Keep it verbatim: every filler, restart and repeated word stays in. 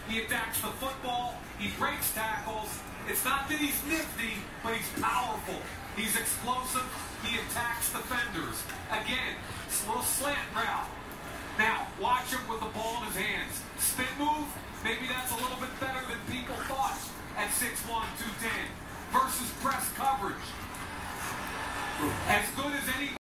He attacks the football. He breaks tackles. It's not that he's nifty, but he's powerful. He's explosive. He attacks defenders. Again, it's a little slant route. Now, watch him with the ball in his hands. Spin move, maybe that's a little bit better than people thought at six one, two ten. Versus press coverage. As good as any